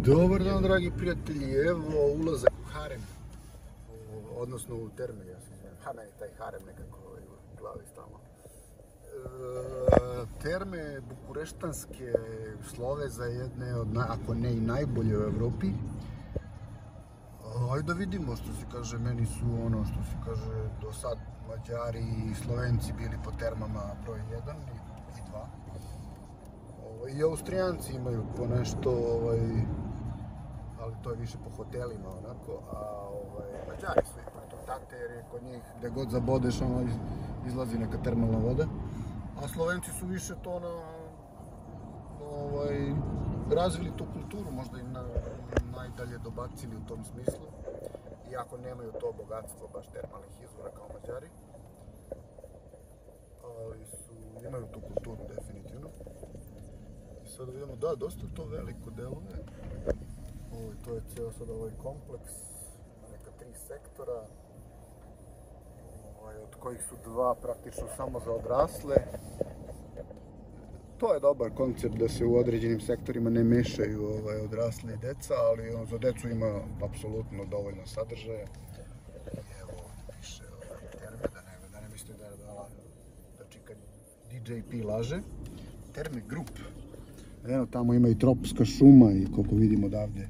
Dobar dan, dragi prijatelji, evo ulazak u harem, odnosno u terme, ja se izvijem, meni taj harem nekako u glavi stalno. Terme bukureštanske slove za jedne od, ako ne i najbolje u Evropi. Ajde da vidimo, što se kaže, meni su ono što se kaže do sad Mađari i Slovenci bili po termama broj 1 i 2. I Austrijanci imaju po nešto, ali to je više po hotelima onako, a Mađari su ipak to tate jer je kod njih gde god zabodeš ono izlazi neka termalna voda, a Slovenci su više to razvili tu kulturu, možda i najdalje dobacili u tom smislu, iako nemaju to bogatstvo baš termalnih izvora kao Mađari, ali imaju tu kulturu definitivno. I sad vidimo, da, dosta to veliko deluje. To je ceo sad ovaj kompleks, neka 3 sektora, od kojih su 2 praktično samo za odrasle. To je dobar koncept da se u određenim sektorima ne mešaju odrasli i deca, ali za decu ima apsolutno dovoljno sadržaja. Evo više terme, da ne mislite da čika DJP laže. Terme Grup. Evo tamo ima i tropska šuma i koliko vidimo odavde.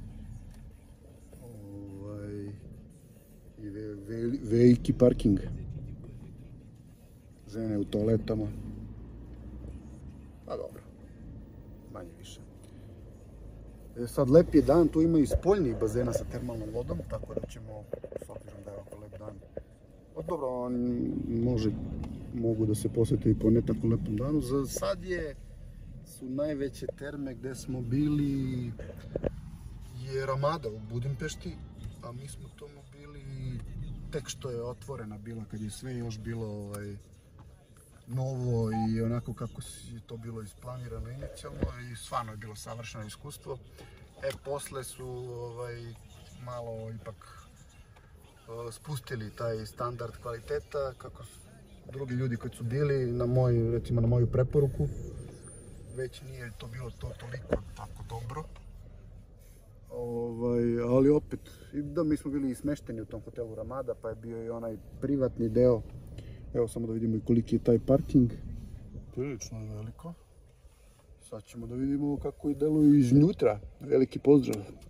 I veliki parking. Žene u toaletama. Pa dobro, manje više. Sad lep je dan, tu ima i spoljnih bazena sa termalnom vodom, tako da ćemo, s obzirom da je oko lep dan, dobro, mogu da se posete i po ne tako lepom danu. Za sad su najveće terme gde smo bili je Ramada u Budimpešti, a mi smo tamo bili tek što je otvorena bila, kad je sve još bilo novo i onako kako je to bilo isplanirano inicijalno i stvarno je bilo savršeno iskustvo. Posle su malo ipak spustili taj standard kvaliteta, kako su drugi ljudi koji su bili recimo na moju preporuku, već nije to bilo toliko tako dobro. Ali opet, da, mi smo bili smešteni u tom hotelu Ramada, pa je bio i onaj privatni deo. Evo samo da vidimo i koliki je taj parking. Prilično je veliko. Sad ćemo da vidimo kako i deluju iznutra. Veliki pozdrav!